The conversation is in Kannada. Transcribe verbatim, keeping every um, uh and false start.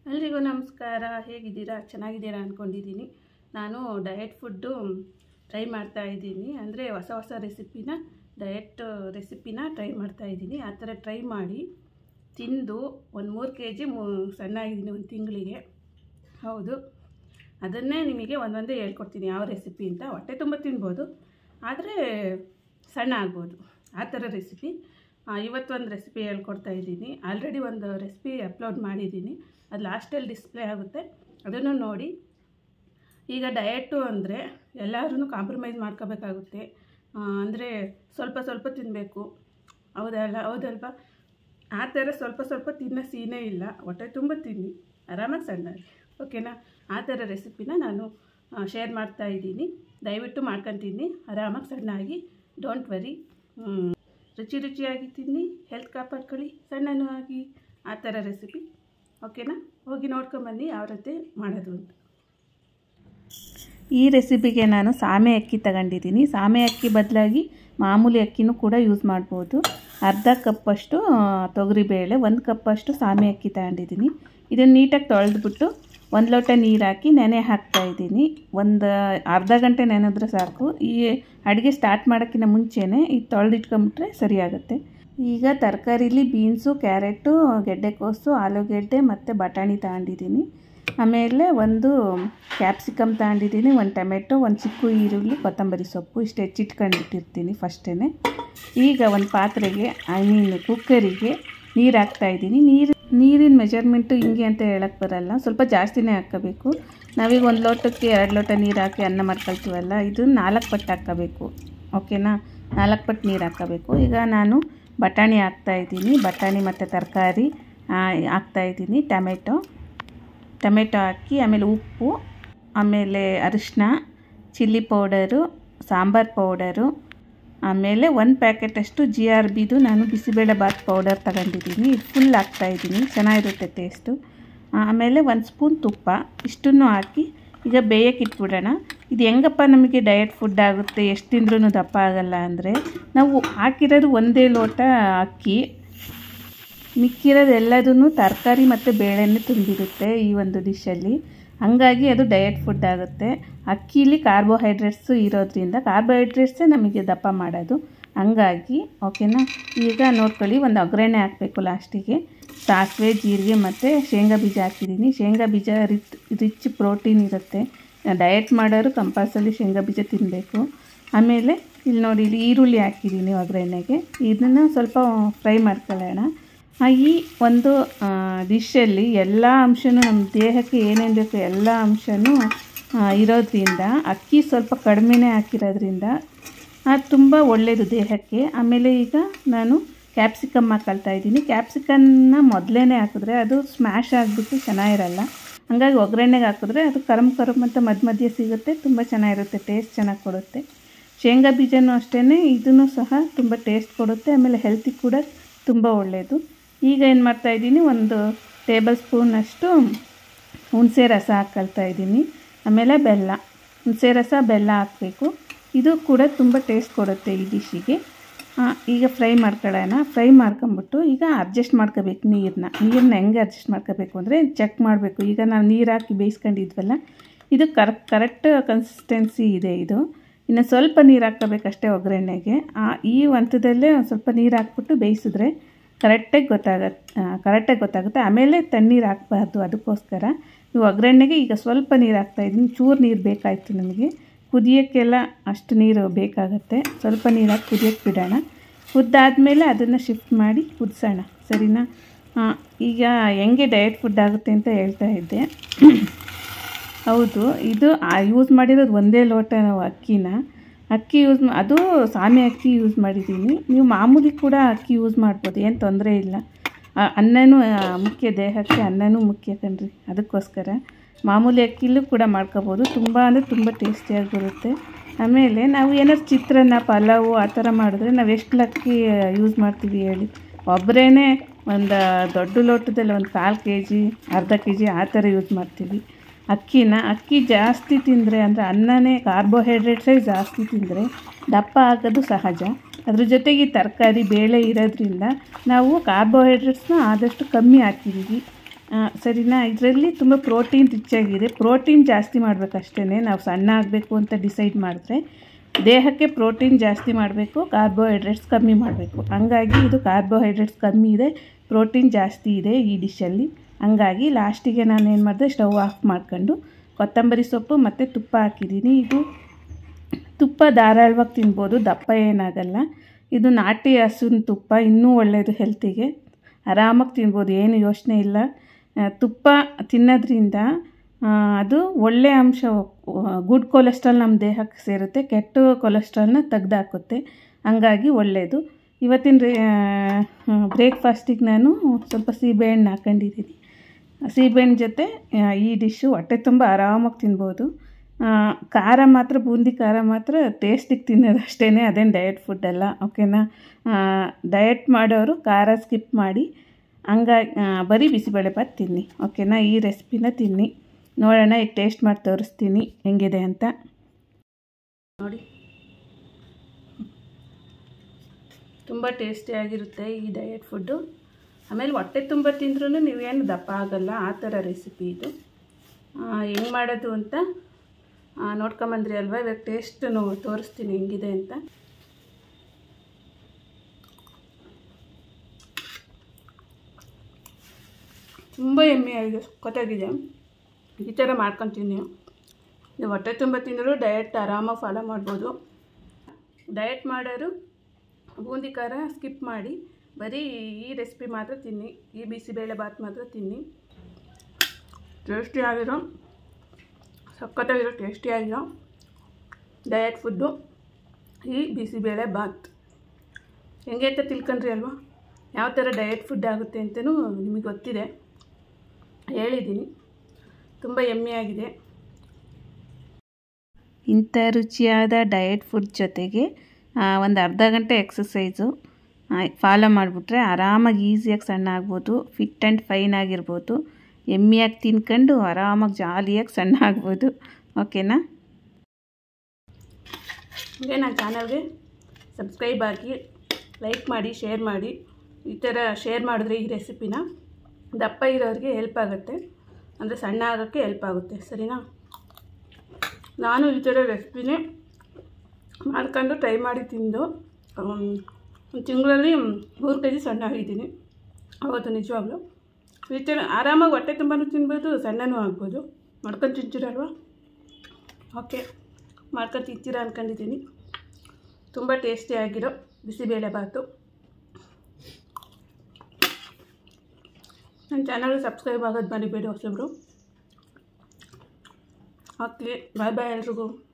ಎಲ್ರಿಗೂ ನಮಸ್ಕಾರ. ಹೇಗಿದ್ದೀರಾ? ಚೆನ್ನಾಗಿದ್ದೀರಾ ಅಂದ್ಕೊಂಡಿದ್ದೀನಿ. ನಾನು ಡಯಟ್ ಫುಡ್ಡು ಟ್ರೈ ಮಾಡ್ತಾ ಇದ್ದೀನಿ. ಅಂದರೆ ಹೊಸ ಹೊಸ ರೆಸಿಪಿನ ಡಯಟ್ ರೆಸಿಪಿನ ಟ್ರೈ ಮಾಡ್ತಾ ಇದ್ದೀನಿ. ಆ ಥರ ಟ್ರೈ ಮಾಡಿ ತಿಂದು ಒಂದು ಮೂರು ಕೆ ಜಿ ಮೂ ಸಣ್ಣಾಗಿದ್ದೀನಿ ಒಂದು ತಿಂಗಳಿಗೆ. ಹೌದು, ಅದನ್ನೇ ನಿಮಗೆ ಒಂದೊಂದೇ ಹೇಳ್ಕೊಡ್ತೀನಿ ಯಾವ ರೆಸಿಪಿ ಅಂತ. ಹೊಟ್ಟೆ ತುಂಬ ತಿನ್ಬೋದು, ಆದರೆ ಸಣ್ಣ ಆಗ್ಬೋದು, ಆ ಥರ ರೆಸಿಪಿ. ಇವತ್ತೊಂದು ರೆಸಿಪಿ ಹೇಳ್ಕೊಡ್ತಾ ಇದ್ದೀನಿ. ಆಲ್ರೆಡಿ ಒಂದು ರೆಸಿಪಿ ಅಪ್ಲೋಡ್ ಮಾಡಿದ್ದೀನಿ, ಅದು ಲಾಸ್ಟಲ್ಲಿ ಡಿಸ್ಪ್ಲೇ ಆಗುತ್ತೆ, ಅದನ್ನು ನೋಡಿ. ಈಗ ಡಯಟು ಅಂದರೆ ಎಲ್ಲರೂ ಕಾಂಪ್ರಮೈಸ್ ಮಾಡ್ಕೋಬೇಕಾಗುತ್ತೆ. ಅಂದರೆ ಸ್ವಲ್ಪ ಸ್ವಲ್ಪ ತಿನ್ನಬೇಕು, ಹೌದಲ್ಲ ಹೌದಲ್ವಾ? ಆ ಥರ ಸ್ವಲ್ಪ ಸ್ವಲ್ಪ ತಿನ್ನೋ ಸೀನೇ ಇಲ್ಲ. ಹೊಟ್ಟೆ ತುಂಬ ತಿನ್ನಿ, ಆರಾಮಾಗಿ ಸಣ್ಣಾಗಿ, ಓಕೆನಾ? ಆ ಥರ ರೆಸಿಪಿನ ನಾನು ಶೇರ್ ಮಾಡ್ತಾ ಇದ್ದೀನಿ. ದಯವಿಟ್ಟು ಮಾಡ್ಕೊತೀನಿ, ಆರಾಮಾಗಿ ಸಣ್ಣಾಗಿ. ಡೋಂಟ್ ವರಿ, ರುಚಿ ರುಚಿಯಾಗಿ ತಿನ್ನಿ, ಹೆಲ್ತ್ ಕಾಪಾಡ್ಕೊಳ್ಳಿ, ಸಣ್ಣನೂ ಆಗಿ. ಆ ಥರ ರೆಸಿಪಿ, ಓಕೆನಾ? ಹೋಗಿ ನೋಡ್ಕೊಂಬನ್ನಿ ಯಾವ ರೀತಿ ಮಾಡೋದು ಅಂತ. ಈ ರೆಸಿಪಿಗೆ ನಾನು ಸಾಮೆ ಅಕ್ಕಿ ತಗೊಂಡಿದ್ದೀನಿ. ಸಾಮೆ ಅಕ್ಕಿ ಬದಲಾಗಿ ಮಾಮೂಲಿ ಅಕ್ಕಿನೂ ಕೂಡ ಯೂಸ್ ಮಾಡ್ಬೋದು. ಅರ್ಧ ಕಪ್ಪಷ್ಟು ತೊಗರಿಬೇಳೆ, ಒಂದು ಕಪ್ಪಷ್ಟು ಸಾಮೆ ಅಕ್ಕಿ ತಗೊಂಡಿದ್ದೀನಿ. ಇದನ್ನು ನೀಟಾಗಿ ತೊಳೆದ್ಬಿಟ್ಟು ಒಂದು ಲೋಟ ನೀರು ಹಾಕಿ ನೆನೆ ಹಾಕ್ತಾಯಿದ್ದೀನಿ. ಒಂದು ಅರ್ಧ ಗಂಟೆ ನೆನೆದ್ರೆ ಸಾಕು. ಈ ಅಡುಗೆ ಸ್ಟಾರ್ಟ್ ಮಾಡೋಕ್ಕಿಂತ ಮುಂಚೆನೇ ಇದು ತೊಳೆದಿಟ್ಕೊಂಬಿಟ್ರೆ ಸರಿಯಾಗುತ್ತೆ. ಈಗ ತರಕಾರಿಲಿ ಬೀನ್ಸು, ಕ್ಯಾರೆಟು, ಗೆಡ್ಡೆಕೋಸು, ಆಲೂಗೆಡ್ಡೆ ಮತ್ತು ಬಟಾಣಿ ತಗೊಂಡಿದ್ದೀನಿ. ಆಮೇಲೆ ಒಂದು ಕ್ಯಾಪ್ಸಿಕಮ್ ತಗೊಂಡಿದ್ದೀನಿ, ಒಂದು ಟೊಮೆಟೊ, ಒಂದು ಚಿಕ್ಕ ಈರುಳ್ಳಿ, ಕೊತ್ತಂಬರಿ ಸೊಪ್ಪು, ಇಷ್ಟು ಹೆಚ್ಚಿಟ್ಕೊಂಡಿಟ್ಟಿರ್ತೀನಿ ಫಸ್ಟೇ. ಈಗ ಒಂದು ಪಾತ್ರೆಗೆ, ಐ ಮೀನ್ ಕುಕ್ಕರಿಗೆ ನೀರು ಹಾಕ್ತಾಯಿದ್ದೀನಿ. ನೀರು ನೀರಿನ ಮೆಜರ್ಮೆಂಟು ಹಿಂಗೆ ಅಂತ ಹೇಳಕ್ಕೆ ಬರಲ್ಲ, ಸ್ವಲ್ಪ ಜಾಸ್ತಿನೇ ಹಾಕ್ಕೋಬೇಕು. ನಾವೀಗ ಒಂದು ಲೋಟಕ್ಕೆ ಎರಡು ಲೋಟ ನೀರು ಹಾಕಿ ಅನ್ನ ಮಾಡ್ಕೊಳ್ತೀವಲ್ಲ, ಇದು ನಾಲ್ಕು ಪಟ್ಟು ಹಾಕ್ಕೋಬೇಕು, ಓಕೆನಾ? ನಾಲ್ಕು ಪಟ್ಟು ನೀರು ಹಾಕ್ಕೋಬೇಕು. ಈಗ ನಾನು ಬಟಾಣಿ ಹಾಕ್ತಾಯಿದ್ದೀನಿ, ಬಟಾಣಿ ಮತ್ತು ತರಕಾರಿ ಹಾಕ್ತಾಯಿದ್ದೀನಿ. ಟೊಮೆಟೊ ಟೊಮೆಟೊ ಹಾಕಿ, ಆಮೇಲೆ ಉಪ್ಪು, ಆಮೇಲೆ ಅರಿಶಿನ, ಚಿಲ್ಲಿ ಪೌಡರು, ಸಾಂಬಾರು ಪೌಡರು, ಆಮೇಲೆ ಒಂದು ಪ್ಯಾಕೆಟಷ್ಟು ಜಿ ಆರ್ ಬಿದು ನಾನು ಬಿಸಿಬೇಳೆ ಬಾತ್ ಪೌಡರ್ ತಗೊಂಡಿದ್ದೀನಿ. ಇದು ಫುಲ್ ಹಾಕ್ತಾಯಿದ್ದೀನಿ, ಚೆನ್ನಾಗಿರುತ್ತೆ ಟೇಸ್ಟು. ಆಮೇಲೆ ಒಂದು ಸ್ಪೂನ್ ತುಪ್ಪ, ಇಷ್ಟನ್ನು ಹಾಕಿ ಈಗ ಬೇಯಕ್ಕೆ ಇಟ್ಬಿಡೋಣ. ಇದು ಹೆಂಗಪ್ಪ ನಮಗೆ ಡಯಟ್ ಫುಡ್ ಆಗುತ್ತೆ, ಎಷ್ಟು ತಿಂದ್ರೂ ದಪ್ಪ ಆಗಲ್ಲ ಅಂದರೆ, ನಾವು ಹಾಕಿರೋದು ಒಂದೇ ಲೋಟ ಅಕ್ಕಿ, ಮಿಕ್ಕಿರೋದೆಲ್ಲದೂ ತರಕಾರಿ ಮತ್ತು ಬೇಳೆನೇ ತುಂಬಿರುತ್ತೆ ಈ ಒಂದು ಡಿಶಲ್ಲಿ. ಹಾಗಾಗಿ ಅದು ಡಯಟ್ ಫುಡ್ ಆಗುತ್ತೆ. ಅಕ್ಕಿಲಿ ಕಾರ್ಬೋಹೈಡ್ರೇಟ್ಸು ಇರೋದ್ರಿಂದ, ಕಾರ್ಬೋಹೈಡ್ರೇಟ್ಸೇ ನಮಗೆ ದಪ್ಪ ಮಾಡೋದು, ಹಂಗಾಗಿ ಓಕೆನಾ? ಈಗ ನೋಡ್ಕೊಳ್ಳಿ, ಒಂದು ಒಗ್ಗರಣೆ ಹಾಕಬೇಕು ಲಾಸ್ಟಿಗೆ. ಸಾಸಿವೆ, ಜೀರಿಗೆ ಮತ್ತು ಶೇಂಗಾ ಬೀಜ ಹಾಕಿದ್ದೀನಿ. ಶೇಂಗಾ ಬೀಜ ರಿಚ್ ರಿಚ್ ಪ್ರೋಟೀನ್ ಇರುತ್ತೆ. ಡಯಟ್ ಮಾಡೋರು ಕಂಪಲ್ಸರಿ ಶೇಂಗಾ ಬೀಜ ತಿನ್ನಬೇಕು. ಆಮೇಲೆ ಇಲ್ಲಿ ನೋಡಿ, ಇಲ್ಲಿ ಈರುಳ್ಳಿ ಹಾಕಿದ್ದೀನಿ ಒಗ್ಗರಣೆಗೆ. ಇದನ್ನು ಸ್ವಲ್ಪ ಫ್ರೈ ಮಾಡ್ಕೊಳ್ಳೋಣ. ಈ ಒಂದು ಡಿಶಲ್ಲಿ ಎಲ್ಲ ಅಂಶನೂ ನಮ್ಮ ದೇಹಕ್ಕೆ ಏನೇನು ಬೇಕು ಎಲ್ಲ ಅಂಶನೂ ಇರೋದ್ರಿಂದ, ಅಕ್ಕಿ ಸ್ವಲ್ಪ ಕಡಿಮೆನೇ ಹಾಕಿರೋದ್ರಿಂದ ಅದು ತುಂಬ ಒಳ್ಳೆಯದು ದೇಹಕ್ಕೆ. ಆಮೇಲೆ ಈಗ ನಾನು ಕ್ಯಾಪ್ಸಿಕಮ್ ಹಾಕೊಳ್ತಾ ಇದ್ದೀನಿ. ಕ್ಯಾಪ್ಸಿಕನ್ನ ಮೊದಲೇ ಹಾಕಿದ್ರೆ ಅದು ಸ್ಮ್ಯಾಶ್ ಆಗಿಬಿಟ್ಟು ಚೆನ್ನಾಗಿರಲ್ಲ. ಹಾಗಾಗಿ ಒಗ್ಗರಣೆಗೆ ಹಾಕಿದ್ರೆ ಅದು ಕರಮ್ ಕರಮ್ ಅಂತ ಮಧ್ಯ ಮಧ್ಯೆ ಸಿಗುತ್ತೆ, ತುಂಬ ಚೆನ್ನಾಗಿರುತ್ತೆ, ಟೇಸ್ಟ್ ಚೆನ್ನಾಗಿ ಕೊಡುತ್ತೆ. ಶೇಂಗಾ ಬೀಜನೂ ಅಷ್ಟೇ, ಇದನ್ನು ಸಹ ತುಂಬ ಟೇಸ್ಟ್ ಕೊಡುತ್ತೆ, ಆಮೇಲೆ ಹೆಲ್ತಿಗೆ ಕೂಡ ತುಂಬ ಒಳ್ಳೆಯದು. ಈಗ ಏನು ಮಾಡ್ತಾಯಿದ್ದೀನಿ, ಒಂದು ಟೇಬಲ್ ಸ್ಪೂನಷ್ಟು ಹುಣಸೆ ರಸ ಹಾಕ್ಕೊಳ್ತಾ ಇದ್ದೀನಿ. ಆಮೇಲೆ ಬೆಲ್ಲ, ಹುಣಸೆ ರಸ, ಬೆಲ್ಲ ಹಾಕಬೇಕು. ಇದು ಕೂಡ ತುಂಬ ಟೇಸ್ಟ್ ಕೊಡುತ್ತೆ ಈ ಡಿಶ್ಶಿಗೆ. ಈಗ ಫ್ರೈ ಮಾಡ್ಕೊಳ್ಳೋಣ. ಫ್ರೈ ಮಾಡ್ಕೊಂಬಿಟ್ಟು ಈಗ ಅಡ್ಜಸ್ಟ್ ಮಾಡ್ಕೋಬೇಕು ನೀರನ್ನ. ನೀರನ್ನ ಹೆಂಗೆ ಅಡ್ಜಸ್ಟ್ ಮಾಡ್ಕೋಬೇಕು ಅಂದರೆ, ಚೆಕ್ ಮಾಡಬೇಕು. ಈಗ ನಾವು ನೀರು ಹಾಕಿ ಬೇಯಿಸ್ಕೊಂಡಿದ್ವಲ್ಲ, ಇದು ಕರೆಕ್ಟ್ ಕರೆಕ್ಟ್ ಕನ್ಸಿಸ್ಟೆನ್ಸಿ ಇದೆ. ಇದು ಇನ್ನು ಸ್ವಲ್ಪ ನೀರು ಹಾಕ್ಕೋಬೇಕಷ್ಟೇ ಒಗ್ಗರಣೆಗೆ. ಈ ಹಂತದಲ್ಲೇ ಒಂದು ಸ್ವಲ್ಪ ನೀರು ಹಾಕ್ಬಿಟ್ಟು ಬೇಯಿಸಿದ್ರೆ ಕರೆಕ್ಟಾಗಿ ಗೊತ್ತಾಗತ್ತೆ ಕರೆಕ್ಟಾಗಿ ಗೊತ್ತಾಗುತ್ತೆ ಆಮೇಲೆ ತಣ್ಣೀರು ಹಾಕಬಾರ್ದು. ಅದಕ್ಕೋಸ್ಕರ ಈ ಒಗ್ಗರಣೆಗೆ ಈಗ ಸ್ವಲ್ಪ ನೀರು ಹಾಕ್ತಾಯಿದ್ದೀನಿ. ಚೂರು ನೀರು ಬೇಕಾಯಿತು ನಮಗೆ, ಕುದಿಯೋಕ್ಕೆಲ್ಲ ಅಷ್ಟು ನೀರು ಬೇಕಾಗತ್ತೆ. ಸ್ವಲ್ಪ ನೀರು ಹಾಕಿ ಕುದಿಯೋಕ್ಕೆ ಬಿಡೋಣ. ಕುದ್ದಾದಮೇಲೆ ಅದನ್ನು ಶಿಫ್ಟ್ ಮಾಡಿ ಕುದಿಸೋಣ, ಸರಿನಾ? ಈಗ ಹೆಂಗೆ ಡಯಟ್ ಫುಡ್ ಆಗುತ್ತೆ ಅಂತ ಹೇಳ್ತಾ ಇದ್ದೆ. ಹೌದು, ಇದು ಯೂಸ್ ಮಾಡಿರೋದು ಒಂದೇ ಲೋಟ ನಾವು ಅಕ್ಕಿನ ಅಕ್ಕಿ ಯೂಸ್ ಅದು ಸಾಮೆ ಅಕ್ಕಿ ಯೂಸ್ ಮಾಡಿದ್ದೀನಿ. ನೀವು ಮಾಮೂಲಿ ಕೂಡ ಅಕ್ಕಿ ಯೂಸ್ ಮಾಡ್ಬೋದು, ಏನು ತೊಂದರೆ ಇಲ್ಲ. ಅನ್ನನೂ ಮುಖ್ಯ ದೇಹಕ್ಕೆ, ಅನ್ನನೂ ಮುಖ್ಯ ಕಣ್ರಿ. ಅದಕ್ಕೋಸ್ಕರ ಮಾಮೂಲಿ ಅಕ್ಕಿಲೂ ಕೂಡ ಮಾಡ್ಕೋಬೋದು. ತುಂಬ ಅಂದರೆ ತುಂಬ ಟೇಸ್ಟಿಯಾಗಿ ಬರುತ್ತೆ. ಆಮೇಲೆ ನಾವು ಏನಾದ್ರು ಚಿತ್ರಾನ್ನ, ಪಲಾವು ಆ ಥರ ಮಾಡಿದ್ರೆ ನಾವು ಎಷ್ಟು ಅಕ್ಕಿ ಯೂಸ್ ಮಾಡ್ತೀವಿ ಹೇಳಿ? ಒಬ್ಬರೇ ಒಂದು ದೊಡ್ಡ ಲೋಟದಲ್ಲಿ ಒಂದು ಕಾಲು ಕೆ ಜಿ, ಅರ್ಧ ಕೆ ಜಿ ಆ ಥರ ಯೂಸ್ ಮಾಡ್ತೀವಿ ಅಕ್ಕಿನ. ಅಕ್ಕಿ ಜಾಸ್ತಿ ತಿಂದರೆ, ಅಂದರೆ ಅನ್ನನೇ ಕಾರ್ಬೋಹೈಡ್ರೇಟ್ಸೇ ಜಾಸ್ತಿ ತಿಂದರೆ ದಪ್ಪ ಆಗೋದು ಸಹಜ. ಅದ್ರ ಜೊತೆಗೆ ತರಕಾರಿ, ಬೇಳೆ ಇರೋದ್ರಿಂದ ನಾವು ಕಾರ್ಬೋಹೈಡ್ರೇಟ್ಸ್ನ ಆದಷ್ಟು ಕಮ್ಮಿ ಹಾಕಿದ್ದೀವಿ. ಸರಿನಾ. ಇದರಲ್ಲಿ ತುಂಬ ಪ್ರೋಟೀನ್ ರಿಚ್ ಆಗಿದೆ. ಪ್ರೋಟೀನ್ ಜಾಸ್ತಿ ಮಾಡಬೇಕಷ್ಟೇ. ನಾವು ಸಣ್ಣ ಆಗಬೇಕು ಅಂತ ಡಿಸೈಡ್ ಮಾಡಿದ್ರೆ ದೇಹಕ್ಕೆ ಪ್ರೋಟೀನ್ ಜಾಸ್ತಿ ಮಾಡಬೇಕು, ಕಾರ್ಬೋಹೈಡ್ರೇಟ್ಸ್ ಕಮ್ಮಿ ಮಾಡಬೇಕು. ಹಂಗಾಗಿ ಇದು ಕಾರ್ಬೋಹೈಡ್ರೇಟ್ಸ್ ಕಮ್ಮಿ ಇದೆ, ಪ್ರೋಟೀನ್ ಜಾಸ್ತಿ ಇದೆ ಈ ಡಿಶಲ್ಲಿ. ಹಂಗಾಗಿ ಲಾಸ್ಟಿಗೆ ನಾನು ಏನು ಮಾಡಿದೆ, ಸ್ಟವ್ ಆಫ್ ಮಾಡ್ಕೊಂಡು ಕೊತ್ತಂಬರಿ ಸೊಪ್ಪು ಮತ್ತು ತುಪ್ಪ ಹಾಕಿದ್ದೀನಿ. ಇದು ತುಪ್ಪ ಧಾರಾಳವಾಗಿ ತಿನ್ಬೋದು, ದಪ್ಪ ಏನಾಗಲ್ಲ. ಇದು ನಾಟಿ ಹಸುವಿನ ತುಪ್ಪ, ಇನ್ನೂ ಒಳ್ಳೆಯದು ಹೆಲ್ತಿಗೆ. ಆರಾಮಾಗಿ ತಿನ್ಬೋದು, ಏನು ಯೋಚನೆ ಇಲ್ಲ. ತುಪ್ಪ ತಿನ್ನೋದ್ರಿಂದ ಅದು ಒಳ್ಳೆಯ ಅಂಶ, ಗುಡ್ ಕೊಲೆಸ್ಟ್ರಾಲ್ ನಮ್ಮ ದೇಹಕ್ಕೆ ಸೇರುತ್ತೆ, ಕೆಟ್ಟ ಕೊಲೆಸ್ಟ್ರಾಲ್ನ ತೆಗ್ದಾಕುತ್ತೆ. ಹಂಗಾಗಿ ಒಳ್ಳೆಯದು. ಇವತ್ತಿನ ಬ್ರೇಕ್ಫಾಸ್ಟಿಗೆ ನಾನು ಸ್ವಲ್ಪ ಸೀಬೆಹಣ್ಣು ಹಾಕೊಂಡಿದ್ದೀನಿ. ಸೀಬೆಹಣ್ಣು ಜೊತೆ ಈ ಡಿಶ್ಶು ಹೊಟ್ಟೆ ತುಂಬ ಆರಾಮಾಗಿ ತಿನ್ಬೋದು. ಖಾರ ಮಾತ್ರ, ಬೂಂದಿ ಖಾರ ಮಾತ್ರ ಟೇಸ್ಟಿಗೆ ತಿನ್ನೋದು ಅಷ್ಟೇ, ಅದೇನು ಡಯಟ್ ಫುಡ್ ಅಲ್ಲ, ಓಕೆನಾ. ಡಯಟ್ ಮಾಡೋರು ಖಾರ ಸ್ಕಿಪ್ ಮಾಡಿ, ಹಂಗಾಗಿ ಬರೀ ಬಿಸಿಬೇಳೆಭಾತ್ ತಿನ್ನಿ, ಓಕೆನಾ. ಈ ರೆಸಿಪಿನ ತಿನ್ನಿ, ನೋಡೋಣ. ಈಗ ಟೇಸ್ಟ್ ಮಾಡಿ ತೋರಿಸ್ತೀನಿ ಹೆಂಗಿದೆ ಅಂತ. ನೋಡಿ, ತುಂಬ ಟೇಸ್ಟಿಯಾಗಿರುತ್ತೆ ಈ ಡಯಟ್ ಫುಡ್ಡು. ಆಮೇಲೆ ಹೊಟ್ಟೆ ತುಂಬ ತಿಂದ್ರೂ ನೀವೇನು ದಪ್ಪ ಆಗಲ್ಲ, ಆ ಥರ ರೆಸಿಪಿ ಇದು. ಹೆಂಗೆ ಮಾಡೋದು ಅಂತ ನೋಡ್ಕೊಂಬಂದ್ರಿ ಅಲ್ವಾ. ಇವಾಗ ಟೇಸ್ಟು ತೋರಿಸ್ತೀನಿ ಹೆಂಗಿದೆ ಅಂತ. ತುಂಬ ಎಮ್ಮೆಯಾಗಿದೆ, ಸಖತ್ತಾಗಿದೆ. ಈ ಥರ ಮಾಡ್ಕೊತೀನಿ. ನೀವು ಹೊಟ್ಟೆ ತುಂಬ ತಿಂದರೂ ಡಯಟ್ ಆರಾಮಾಗಿ ಫಾಲೋ ಮಾಡ್ಬೋದು. ಡಯಟ್ ಮಾಡೋರು ಬೂಂದಿ ಖಾರ ಸ್ಕಿಪ್ ಮಾಡಿ ಬರೀ ಈ ರೆಸಿಪಿ ಮಾತ್ರ ತಿನ್ನಿ, ಈ ಬಿಸಿಬೇಳೆ ಭಾತ್ ಮಾತ್ರ ತಿನ್ನಿ. ಟೇಸ್ಟಿಯಾಗಿರೋ, ಸಖತ್ತಾಗಿರೋ ಟೇಸ್ಟಿಯಾಗಿರೋ ಡಯಟ್ ಫುಡ್ಡು ಈ ಬಿಸಿಬೇಳೆ ಭಾತ್. ಹೆಂಗೆ ಅಂತ ತಿಳ್ಕೊಂಡ್ರಿ ಅಲ್ವಾ, ಯಾವ ಥರ ಡಯಟ್ ಫುಡ್ ಆಗುತ್ತೆ ಅಂತಲೂ ನಿಮಗೆ ಗೊತ್ತಿದೆ, ಹೇಳಿದ್ದೀನಿ. ತುಂಬ ಯಮ್ಮಿಯಾಗಿದೆ. ಇಂಥ ರುಚಿಯಾದ ಡಯಟ್ ಫುಡ್ ಜೊತೆಗೆ ಒಂದು ಅರ್ಧ ಗಂಟೆ ಎಕ್ಸಸೈಸು ಫಾಲೋ ಮಾಡಿಬಿಟ್ರೆ ಆರಾಮಾಗಿ ಈಸಿಯಾಗಿ ಸಣ್ಣ ಆಗ್ಬೋದು, ಫಿಟ್ ಆ್ಯಂಡ್ ಫೈನ್ ಆಗಿರ್ಬೋದು. ಎಮ್ಮಿಯಾಗಿ ತಿನ್ಕೊಂಡು ಆರಾಮಾಗಿ ಜಾಲಿಯಾಗಿ ಸಣ್ಣ ಆಗ್ಬೋದು, ಓಕೆನಾ. ಹಂಗೆ ನನ್ನ ಚಾನಲ್ಗೆ ಸಬ್ಸ್ಕ್ರೈಬ್ ಆಗಿ, ಲೈಕ್ ಮಾಡಿ, ಶೇರ್ ಮಾಡಿ. ಈ ಥರ ಶೇರ್ ಮಾಡಿದ್ರೆ ಈ ರೆಸಿಪಿನ ದಪ್ಪ ಇರೋರಿಗೆ ಹೆಲ್ಪ್ ಆಗುತ್ತೆ, ಅಂದರೆ ಸಣ್ಣ ಆಗೋಕ್ಕೆ ಹೆಲ್ಪ್ ಆಗುತ್ತೆ, ಸರಿನಾ. ನಾನು ಈ ಥರ ರೆಸಿಪಿನೇ ಮಾಡ್ಕೊಂಡು ಟ್ರೈ ಮಾಡಿ ತಿಂದು ಒಂದು ತಿಂಗಳಲ್ಲಿ ಮೂರು ಕೆ ಜಿ ಸಣ್ಣ ಆಗಿದ್ದೀನಿ. ಹೌದು, ನಿಜವಾಗ್ಲೂ ಈ ಥರ ಆರಾಮಾಗಿ ಹೊಟ್ಟೆ ತುಂಬಾ ತಿನ್ಬೋದು, ಸಣ್ಣನೂ ಆಗ್ಬೋದು. ಮಾಡ್ಕೊಂಡು ತಿಂತೀರಲ್ವ, ಓಕೆ, ಮಾಡ್ಕೊಂಡು ತಿಂತೀರ ಅಂದ್ಕೊಂಡಿದ್ದೀನಿ. ತುಂಬ ಟೇಸ್ಟಿಯಾಗಿರೋ ಬಿಸಿಬೇಳೆ ಭಾತು. ನನ್ನ ಚಾನಲ್ಗೆ ಸಬ್ಸ್ಕ್ರೈಬ್ ಆಗೋದು ಮರಿಬೇಡಿ ಹೊಸಬ್ರು. ಓಕೆ, ಬಾಯ್ ಬಾಯ್ ಎಲ್ರಿಗೂ.